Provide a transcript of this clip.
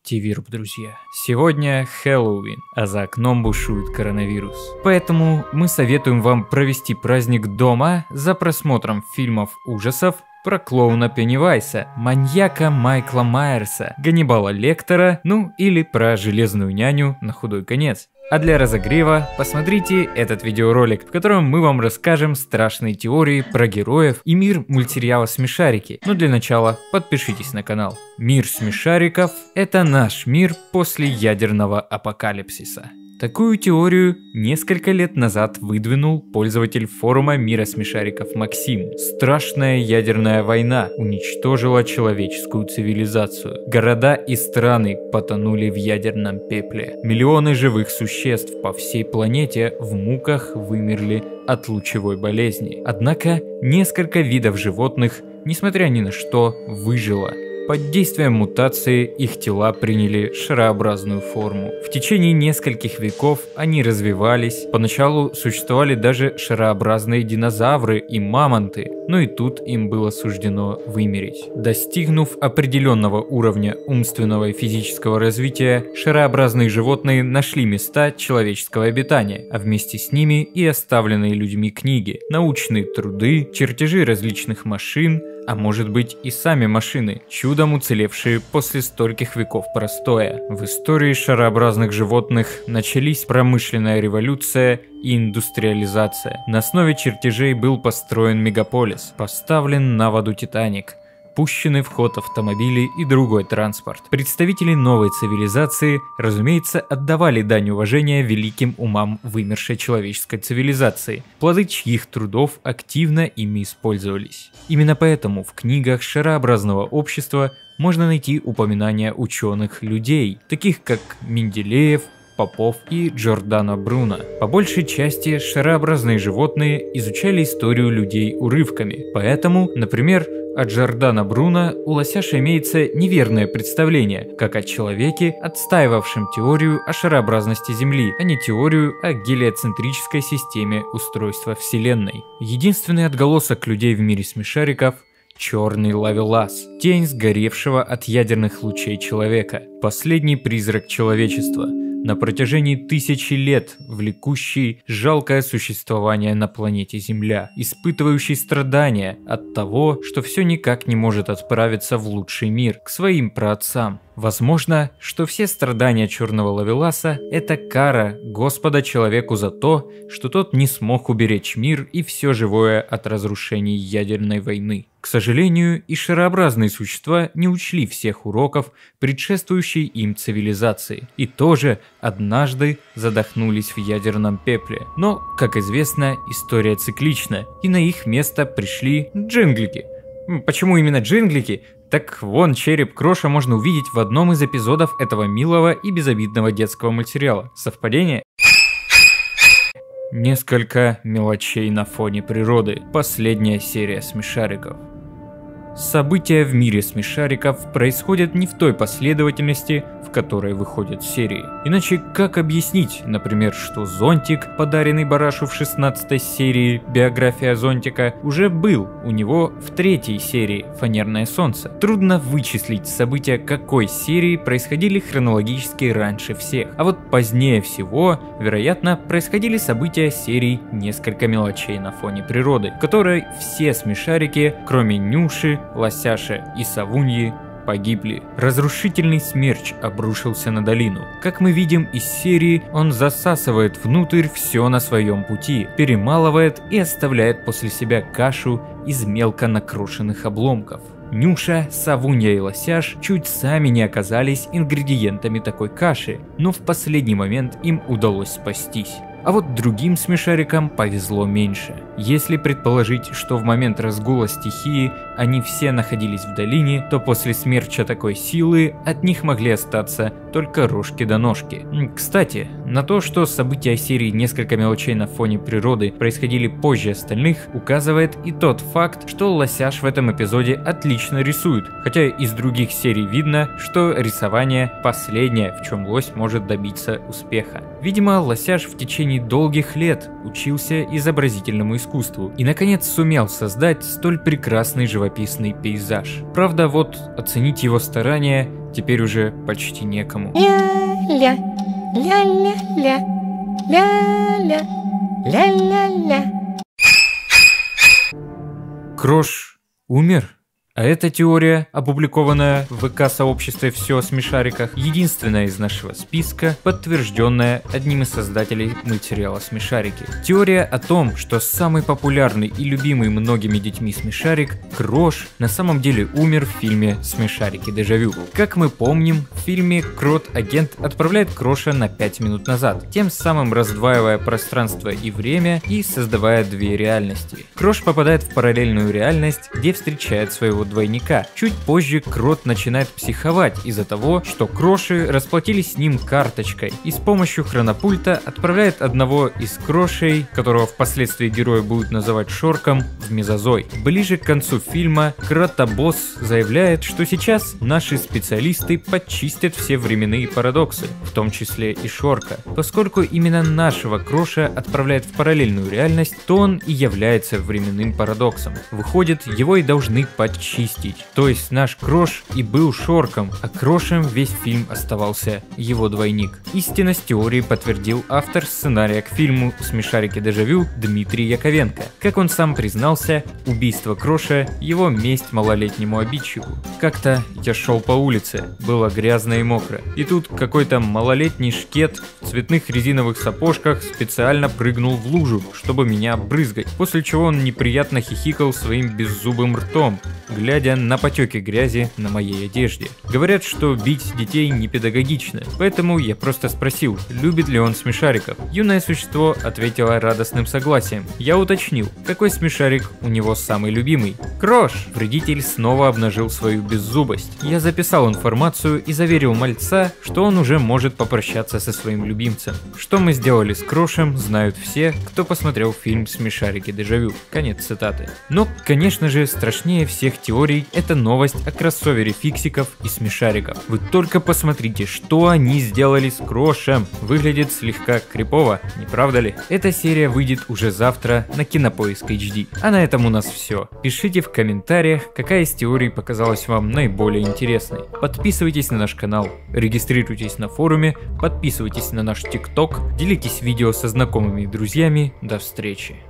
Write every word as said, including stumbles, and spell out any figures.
Будьте вирб, друзья. Сегодня Хэллоуин, а за окном бушует коронавирус. Поэтому мы советуем вам провести праздник дома за просмотром фильмов ужасов про клоуна Пеннивайса, маньяка Майкла Майерса, Ганнибала Лектора, ну или про железную няню на худой конец. А для разогрева посмотрите этот видеоролик, в котором мы вам расскажем страшные теории про героев и мир мультсериала «Смешарики». Но для начала подпишитесь на канал. Мир смешариков – это наш мир после ядерного апокалипсиса. Такую теорию несколько лет назад выдвинул пользователь форума мира смешариков Максим. Страшная ядерная война уничтожила человеческую цивилизацию. Города и страны потонули в ядерном пепле. Миллионы живых существ по всей планете в муках вымерли от лучевой болезни. Однако несколько видов животных, несмотря ни на что, выжило. Под действием мутации их тела приняли шарообразную форму. В течение нескольких веков они развивались, поначалу существовали даже шарообразные динозавры и мамонты, но и тут им было суждено вымереть. Достигнув определенного уровня умственного и физического развития, шарообразные животные нашли места человеческого обитания, а вместе с ними и оставленные людьми книги, научные труды, чертежи различных машин, а может быть и сами машины, чудом уцелевшие после стольких веков простоя. В истории шарообразных животных начались промышленная революция и индустриализация. На основе чертежей был построен мегаполис, поставлен на воду Титаник, пущены в ход автомобили и другой транспорт. Представители новой цивилизации, разумеется, отдавали дань уважения великим умам вымершей человеческой цивилизации, плоды чьих трудов активно ими использовались. Именно поэтому в книгах шарообразного общества можно найти упоминания ученых людей, таких как Менделеев, Попов и Джордано Бруно. По большей части шарообразные животные изучали историю людей урывками, поэтому, например, от Джордано Бруно у Лосяша имеется неверное представление, как о человеке, отстаивавшем теорию о шарообразности Земли, а не теорию о гелиоцентрической системе устройства Вселенной. Единственный отголосок людей в мире смешариков – черный Лавелас, тень сгоревшего от ядерных лучей человека, последний призрак человечества, на протяжении тысячи лет влекущий жалкое существование на планете Земля, испытывающий страдания от того, что все никак не может отправиться в лучший мир, к своим праотцам. Возможно, что все страдания черного Лавеласа – это кара Господа человеку за то, что тот не смог уберечь мир и все живое от разрушений ядерной войны. К сожалению, и шарообразные существа не учли всех уроков предшествующей им цивилизации, и тоже однажды задохнулись в ядерном пепле. Но, как известно, история циклична, и на их место пришли джинглики. Почему именно джинглики? Так вон череп Кроша можно увидеть в одном из эпизодов этого милого и безобидного детского мультсериала. Совпадение? Несколько мелочей на фоне природы. Последняя серия смешариков. События в мире смешариков происходят не в той последовательности, в которой выходят серии. Иначе как объяснить, например, что зонтик, подаренный Барашу в шестнадцатой серии «Биография зонтика», уже был у него в третьей серии «Фанерное солнце». Трудно вычислить события какой серии происходили хронологически раньше всех, а вот позднее всего, вероятно, происходили события серий «Несколько мелочей на фоне природы», в которой все смешарики, кроме Нюши, Лосяша и Савуньи, погибли. Разрушительный смерч обрушился на долину. Как мы видим из серии, он засасывает внутрь все на своем пути, перемалывает и оставляет после себя кашу из мелко накрошенных обломков. Нюша, Савунья и Лосяш чуть сами не оказались ингредиентами такой каши, но в последний момент им удалось спастись. А вот другим смешарикам повезло меньше. Если предположить, что в момент разгула стихии они все находились в долине, то после смерча такой силы от них могли остаться только рожки да ножки. Кстати, на то, что события серии «Несколько мелочей на фоне природы» происходили позже остальных, указывает и тот факт, что Лосяш в этом эпизоде отлично рисует, хотя из других серий видно, что рисование последнее, в чем лось может добиться успеха. Видимо, Лосяш в течение долгих лет учился изобразительному искусству и наконец сумел создать столь прекрасный живописный живописный пейзаж. Правда, вот оценить его старания теперь уже почти некому. Ля-ля, ля-ля-ля, ля-ля, ля-ля-ля. Крош умер? А эта теория, опубликованная в ВК-сообществе «Все о смешариках», единственная из нашего списка, подтвержденная одним из создателей мультсериала «Смешарики». Теория о том, что самый популярный и любимый многими детьми смешарик, Крош, на самом деле умер в фильме «Смешарики. Дежавю». Как мы помним, в фильме Крот-агент отправляет Кроша на пять минут назад, тем самым раздваивая пространство и время и создавая две реальности. Крош попадает в параллельную реальность, где встречает своего двойника. Чуть позже Крот начинает психовать из-за того, что Кроши расплатились с ним карточкой и с помощью хронопульта отправляет одного из Крошей, которого впоследствии герои будут называть Шорком, в Мезозой. Ближе к концу фильма Кротобосс заявляет, что сейчас наши специалисты подчистят все временные парадоксы, в том числе и Шорка. Поскольку именно нашего Кроша отправляет в параллельную реальность, то он и является временным парадоксом. Выходит, его и должны подчистить. То есть наш Крош и был Шорком, а Крошем весь фильм оставался его двойник. Истинность теории подтвердил автор сценария к фильму «Смешарики. Дежавю» Дмитрий Яковенко. Как он сам признался, убийство Кроша – его месть малолетнему обидчику. Как-то я шел по улице, было грязно и мокро, и тут какой-то малолетний шкет в цветных резиновых сапожках специально прыгнул в лужу, чтобы меня брызгать, после чего он неприятно хихикал своим беззубым ртом, глядя на потеки грязи на моей одежде. Говорят, что бить детей не педагогично, поэтому я просто спросил, любит ли он смешариков. Юное существо ответило радостным согласием. Я уточнил, какой смешарик у него самый любимый. Крош! Вредитель снова обнажил свою беззубость. Я записал информацию и заверил мальца, что он уже может попрощаться со своим любимцем. Что мы сделали с Крошем, знают все, кто посмотрел фильм «Смешарики. Дежавю». Конец цитаты. Но, конечно же, страшнее всех теорий – это новость о кроссовере фиксиков и смешариков. Вы только посмотрите, что они сделали с Крошем. Выглядит слегка крипово, не правда ли? Эта серия выйдет уже завтра на Кинопоиск эйч ди. А на этом у нас все. Пишите в комментариях, какая из теорий показалась вам наиболее интересной. Подписывайтесь на наш канал, регистрируйтесь на форуме, подписывайтесь на наш ТикТок, делитесь видео со знакомыми и друзьями. До встречи.